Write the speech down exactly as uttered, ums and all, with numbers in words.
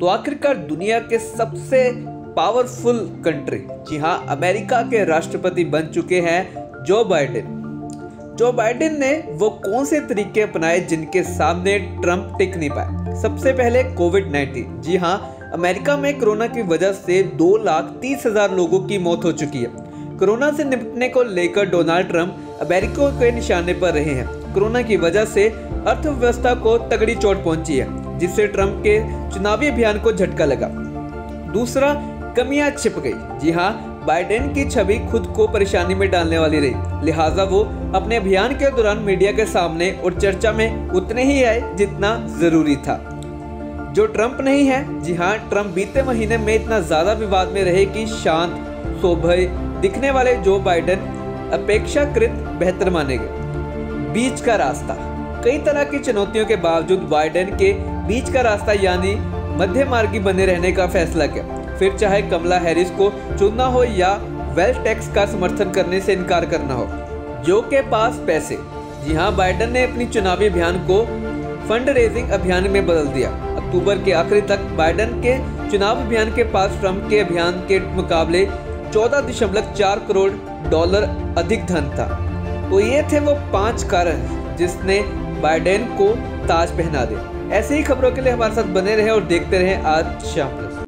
तो आखिरकार दुनिया के सबसे पावरफुल कंट्री, जी हाँ, अमेरिका के राष्ट्रपति बन चुके हैं जो बाइडेन। जो बाइडेन ने वो कौन से तरीके अपनाए जिनके सामने ट्रंप टिक नहीं पाए। सबसे पहले कोविड नाइन्टीन। जी हाँ, अमेरिका में कोरोना की वजह से दो लाख तीस हजार लोगों की मौत हो चुकी है। कोरोना से निपटने को लेकर डोनाल्ड ट्रंप अमेरिका के निशाने पर रहे हैं। कोरोना की वजह से अर्थव्यवस्था को तगड़ी चोट पहुंची है, जिससे ट्रंप के चुनावी अभियान को झटका लगा। दूसरा, कमियां छिप गई। जी हाँ, बाइडेन की छवि खुद को परेशानी में डालने वाली रही, लिहाजा वो अपने अभियान के दौरान मीडिया के सामने और चर्चा में उतने ही आए जितना जरूरी था। जो ट्रंप नहीं है, जी हाँ, ट्रंप बीते महीने में इतना ज्यादा विवाद में रहे कि शांत सोभय दिखने वाले जो बाइडेन अपेक्षाकृत बेहतर माने गए। बीच का रास्ता। कई तरह की चुनौतियों के बावजूद बाइडेन के बीच का रास्ता यानी मध्य मार्गी बने रहने का फैसला किया। फिर चाहे कमला हैरिस को चुनना हो या वेल्थ टैक्स का समर्थन करने से इनकार करना हो। जो के पास पैसे। जी हाँ, बाइडेन ने अपनी चुनावी अभियान को फंड रेजिंग अभियान में बदल दिया। अक्टूबर के आखिरी तक बाइडेन के चुनाव अभियान के पास ट्रंप के अभियान के मुकाबले चौदह दशमलव चार करोड़ डॉलर अधिक धन था। तो ये थे वो पांच कारण जिसने बाइडेन को ताज पहना दिया। ऐसे ही खबरों के लिए हमारे साथ बने रहे और देखते रहे आज शाम प्लस।